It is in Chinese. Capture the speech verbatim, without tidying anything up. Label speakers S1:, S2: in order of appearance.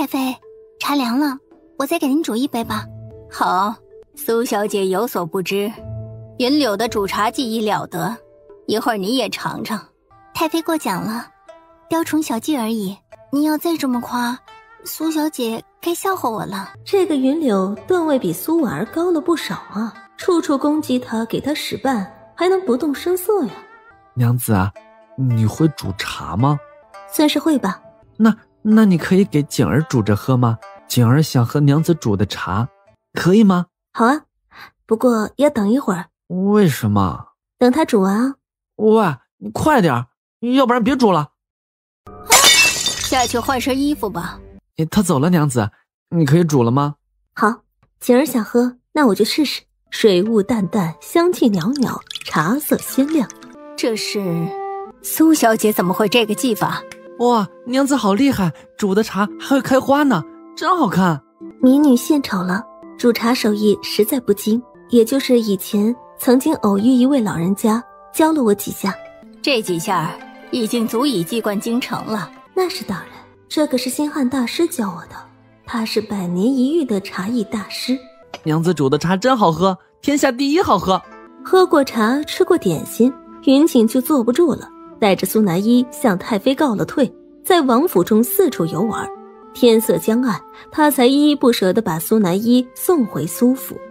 S1: 太妃，茶凉了，我再给您煮一杯吧。
S2: 好，苏小姐有所不知，云柳的煮茶技艺了得，一会儿你也尝尝。
S1: 太妃过奖了，雕虫小技而已，您要再这么夸，苏小姐该笑话我了。
S3: 这个云柳段位比苏婉儿高了不少啊，处处攻击她，给她使绊，还能不动声色呀。
S4: 娘子啊，你会煮茶吗？
S3: 算是会吧。
S4: 那那你可以给景儿煮着喝吗？景儿想喝娘子煮的茶，可以吗？
S3: 好啊，不过要等一会儿。
S4: 为什么？
S3: 等她煮完啊。
S4: 喂，你快点，要不然别煮了。
S2: 啊，下去换身衣服吧。
S4: 他走了，娘子，你可以煮了吗？
S3: 好，景儿想喝，那我就试试。水雾淡淡，香气袅袅，茶色鲜亮。
S2: 这是苏小姐怎么会这个技法？
S4: 哇，娘子好厉害，煮的茶还会开花呢，真好看。
S3: 民女献丑了，煮茶手艺实在不精，也就是以前曾经偶遇一位老人家教了我几下，
S2: 这几下已经足以技冠京城了。
S3: 那是当然，这可是星汉大师教我的，他是百年一遇的茶艺大师。
S4: 娘子煮的茶真好喝，天下第一好喝。
S3: 喝过茶，吃过点心，云锦就坐不住了，带着苏南一向太妃告了退，在王府中四处游玩。天色将暗，他才依依不舍地把苏南一送回苏府。